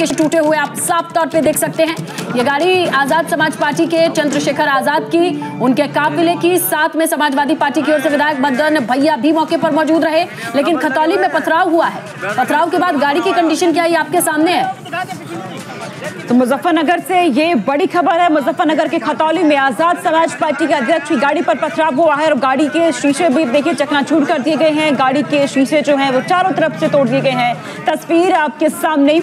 के टूटे हुए आप साफ तौर पे देख सकते हैं। ये गाड़ी आजाद समाज पार्टी के चंद्रशेखर आजाद की, उनके काफिले की, साथ में समाजवादी पार्टी की ओर से विधायक मदन भैया भी मौके पर मौजूद रहे। लेकिन खतौली में पथराव हुआ है। पथराव के बाद गाड़ी की कंडीशन क्या है आपके सामने है। तो मुजफ्फरनगर से ये बड़ी खबर है। मुजफ्फरनगर के खतौली में आजाद समाज पार्टी के अध्यक्ष की गाड़ी पर पथराव हुआ है और गाड़ी के शीशे भी देखिए चकनाचूर कर दिए गए हैं। गाड़ी के शीशे जो हैं वो चारों तरफ से तोड़ दिए गए हैं। तस्वीर आपके सामने।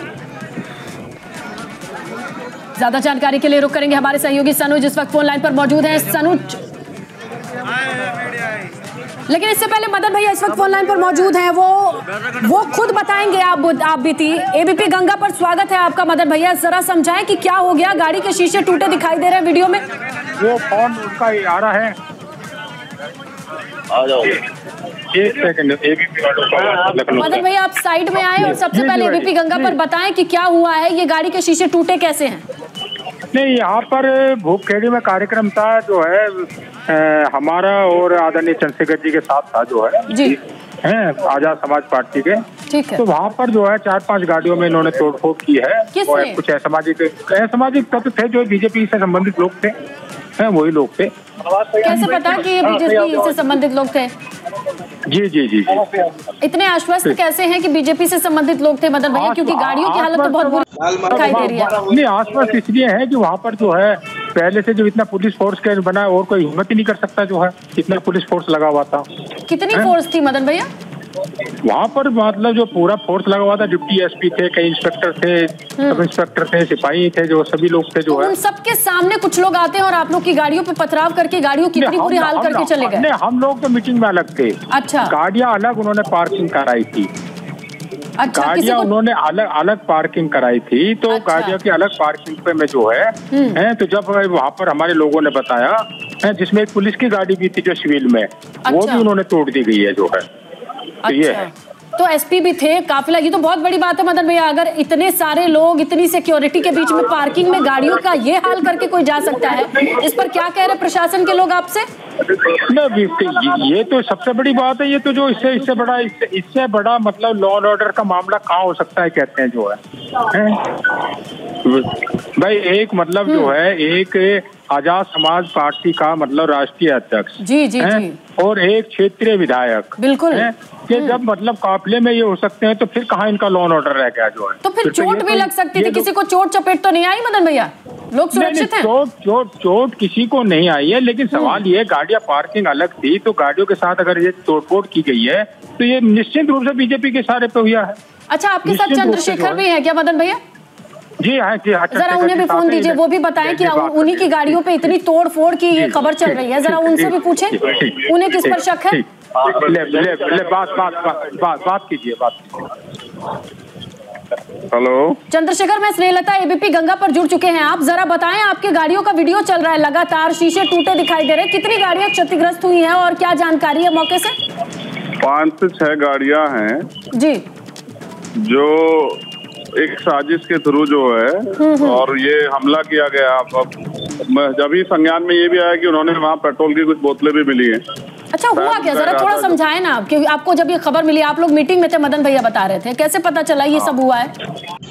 ज्यादा जानकारी के लिए रुक करेंगे हमारे सहयोगी सनुज इस वक्त फोन लाइन पर मौजूद है। सनुज, लेकिन इससे पहले मदन भैया इस वक्त फोन लाइन पर मौजूद हैं। वो खुद बताएंगे। आप बीती एबीपी गंगा पर स्वागत है आपका मदन भैया। जरा समझाएं कि क्या हो गया। गाड़ी के शीशे टूटे दिखाई दे रहे हैं वीडियो में। वो फोन उसका आ रहा है। आ जाओ एक सेकंड। मदन भैया आप साइड में आए और सबसे पहले एबीपी गंगा पर बताएं कि क्या हुआ है। ये गाड़ी के शीशे टूटे कैसे हैं। नहीं, यहाँ पर भूपखेड़ी में कार्यक्रम था जो है हमारा और आदरणीय चंद्रशेखर जी के साथ था जो है जी हैं आजाद समाज पार्टी के। ठीक है। तो वहाँ पर जो है 4-5 गाड़ियों में इन्होंने तोड़फोड़ की है। और कुछ असामाजिक तत्व थे जो बीजेपी से संबंधित लोग थे, वही लोग थे। कैसे पता कि ये बीजेपी से संबंधित लोग थे। जी जी जी जी। इतने आश्वस्त कैसे हैं कि बीजेपी से संबंधित लोग थे मदन भैया, क्योंकि गाड़ियों की हालत तो बहुत बुरी दिखाई दे रही है। नहीं, आश्वस्त इसलिए है कि वहाँ पर जो है पहले से जो इतना पुलिस फोर्स का बना है और कोई हिम्मत ही नहीं कर सकता जो है, इतना पुलिस फोर्स लगा हुआ था। कितनी फोर्स थी मदन भैया वहाँ पर? मतलब जो पूरा फोर्स लगा हुआ था, डिप्टी एसपी थे, कई इंस्पेक्टर थे, सब इंस्पेक्टर थे, सिपाही थे, जो सभी लोग थे जो है। उन सबके सामने कुछ लोग आते हैं और आप लोग की गाड़ियों पे पथराव करके गाड़ियों की कितनी बुरी हाल करके चले गए। हम लोग तो मीटिंग में अलग थे। अच्छा। गाड़ियाँ अलग उन्होंने पार्किंग कराई थी। अच्छा, गाड़ियाँ उन्होंने अलग पार्किंग कराई थी। तो अच्छा। गाड़ियों की अलग पार्किंग पे में जो है तो जब वहाँ पर हमारे लोगों ने बताया, जिसमें एक पुलिस की गाड़ी भी थी जो सिविल में, वो भी उन्होंने तोड़ दी गई है जो है। तो ये है। तो एसपी भी थे, काफिला। ये तो बहुत बड़ी बात है मदन भैया। अगर इतने सारे लोग इतनी सिक्योरिटी के बीच में पार्किंग में गाड़ियों का ये हाल करके कोई जा सकता है, इस पर क्या कह रहे प्रशासन के लोग आपसे? ये तो सबसे बड़ी बात है। ये तो जो इससे बड़ा मतलब लॉ एंड ऑर्डर का मामला कहाँ हो सकता है, कहते हैं जो है भाई। एक मतलब जो है एक आजाद समाज पार्टी का मतलब राष्ट्रीय अध्यक्ष जी और एक क्षेत्रीय विधायक बिल्कुल कि जब मतलब काफिले में ये हो सकते हैं तो फिर कहाँ इनका लॉ एंड ऑर्डर रह गया जो है। तो फिर चोट भी लग सकती थी। किसी को चोट चपेट तो नहीं आई मदन भैया? लोग सुरक्षित हैं? चोट किसी को नहीं आई है, लेकिन सवाल ये गाड़ियां पार्किंग अलग थी, तो गाड़ियों के साथ अगर ये तोड़फोड़ की गई है तो ये निश्चित रूप से बीजेपी के सारे पे हुआ है। अच्छा, आपके साथ चंद्रशेखर भी है क्या मदन भैया? जी हाँ जी हाँ। जरा उन्हें भी फोन दीजिए, वो भी बताएं कि उन्हीं की गाड़ियों पे इतनी तोड़ फोड़ की ये खबर चल रही है। जरा उनसे भी पूछें उन्हें किस पर शक है। बात कीजिए। हेलो चंद्रशेखर, मैं स्नेहलता, एबीपी गंगा पर जुड़ चुके हैं आप। जरा बताएं, आपके गाड़ियों का वीडियो चल रहा है, लगातार शीशे टूटे दिखाई दे रहे हैं। कितनी गाड़ियां क्षतिग्रस्त हुई हैं और क्या जानकारी है मौके से? 5 से 6 गाड़ियां हैं जी, जो एक साजिश के थ्रू जो है और ये हमला किया गया। अब जब ही संज्ञान में ये भी आया कि उन्होंने वहाँ पेट्रोल की कुछ बोतलें भी मिली हैं। अच्छा, हुआ क्या? जरा थोड़ा समझाएं ना, क्योंकि आपको जब ये खबर मिली, आप लोग मीटिंग में थे, मदन भैया बता रहे थे, कैसे पता चला ये सब हुआ है?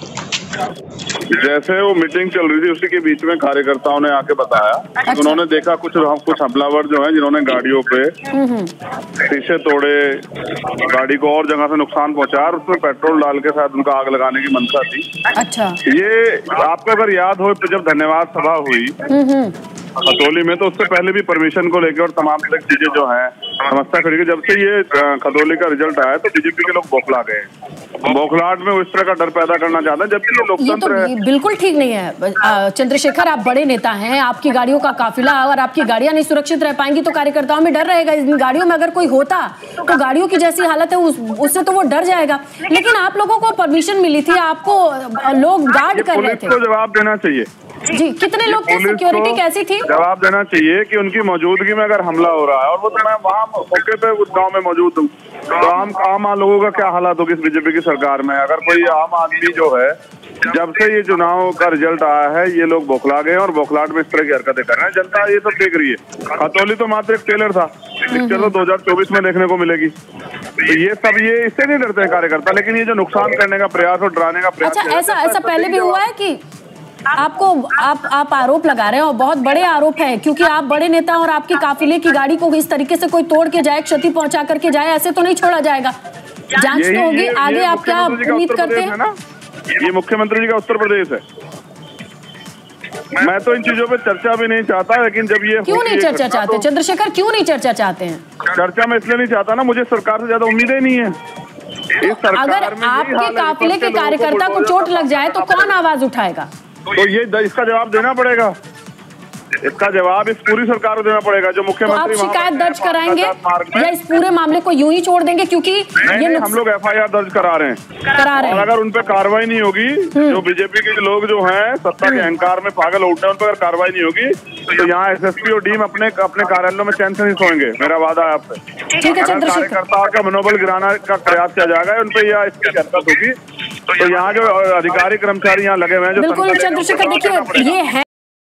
जैसे वो मीटिंग चल रही थी उसी के बीच में कार्यकर्ताओं ने आके बताया। अच्छा। उन्होंने देखा कुछ हमलावर जो हैं जिन्होंने गाड़ियों पे शीशे तोड़े, गाड़ी को और जगह से नुकसान पहुंचाया और उसमें पेट्रोल डाल के साथ उनका आग लगाने की मंशा थी। अच्छा, ये आपको अगर याद हो जब धन्यवाद सभा हुई खतौली में, तो उससे पहले भी परमिशन को लेकर और तमाम चीजें जो है समस्या खड़ी। जब से ये खतौली का रिजल्ट आया तो बीजेपी के लोग बौखला गए। बौखलाहट में इस तरह का डर पैदा करना चाहते हैं, जबकि ये लोकतंत्र है। बिल्कुल ठीक नहीं है चंद्रशेखर, आप बड़े नेता हैं, आपकी गाड़ियों का काफिला, अगर आपकी गाड़ियां नहीं सुरक्षित रह पाएंगी तो कार्यकर्ताओं में डर रहेगा। इन गाड़ियों में अगर कोई होता तो गाड़ियों की जैसी हालत है उससे तो वो डर जाएगा। लेकिन आप लोगों को परमिशन मिली थी, आपको लोग गार्ड कर रहे थे। पुलिस को जवाब देना चाहिए जी। कितने लोग थे? सिक्योरिटी कैसी थी? जवाब देना चाहिए कि उनकी मौजूदगी में अगर हमला हो रहा है, और वो तो मैं वहाँ मौके पे उस गांव में मौजूद हूँ, तो आम लोगों का क्या हालात होगी इस बीजेपी की सरकार में। अगर कोई आम आदमी जो है, जब से ये चुनाव का रिजल्ट आया है, ये लोग बौखला गए और बौखलाहट में इस तरह की हरकतें कर रहे हैं। जनता ये सब देख रही है। खतौली तो मात्र एक ट्रेलर था, पिक्चर तो 2024 में देखने को मिलेगी। तो ये इससे नहीं डरते हैं कार्यकर्ता, लेकिन ये जो नुकसान करने का प्रयास और डराने का प्रयास। अच्छा, ऐसा पहले भी हुआ है कि आप आरोप लगा रहे हैं और बहुत बड़े आरोप है, क्योंकि आप बड़े नेता और आपके काफिले की गाड़ी को इस तरीके से कोई तोड़ के जाए, क्षति पहुंचा करके जाए, ऐसे तो नहीं छोड़ा जाएगा। जांच तो होगी। आगे आप क्या उम्मीद करते हैं? ये मुख्यमंत्री जी का उत्तर प्रदेश है। मैं तो इन चीजों पे चर्चा भी नहीं चाहता, लेकिन जब ये क्यों नहीं चर्चा चाहते चंद्रशेखर, क्यों नहीं चर्चा चाहते हैं? चर्चा मैं इसलिए नहीं चाहता ना, मुझे सरकार से ज्यादा उम्मीदें नहीं है। अगर आपके काफिले के कार्यकर्ता को चोट लग जाए तो कौन आवाज उठाएगा? तो ये इसका जवाब देना पड़ेगा, इसका जवाब इस पूरी सरकार को देना पड़ेगा। जो मुख्यमंत्री तो आप शिकायत दर्ज कराएंगे या इस पूरे मामले को यूं ही छोड़ देंगे? क्योंकि ये हम लोग FIR दर्ज करा रहे हैं और अगर उन पे कार्रवाई नहीं होगी, जो बीजेपी के लोग जो हैं सत्ता के अहंकार में पागल उठते हैं, उन पर अगर कार्रवाई नहीं होगी तो यहाँ SSP और डीएम अपने कार्यालयों में चैन से नहीं सोएंगे। मेरा वादा है आपसे। ठीक है चंद्रशेखर, कार्यकर्ताओं का मनोबल गिराना का प्रयास किया जाएगा, उन पे यह इसकी हरकत होगी। तो यहाँ जो अधिकारी कर्मचारी यहाँ लगे हुए हैं, जो बिल्कुल चंद्रशेखर, देखिए ये है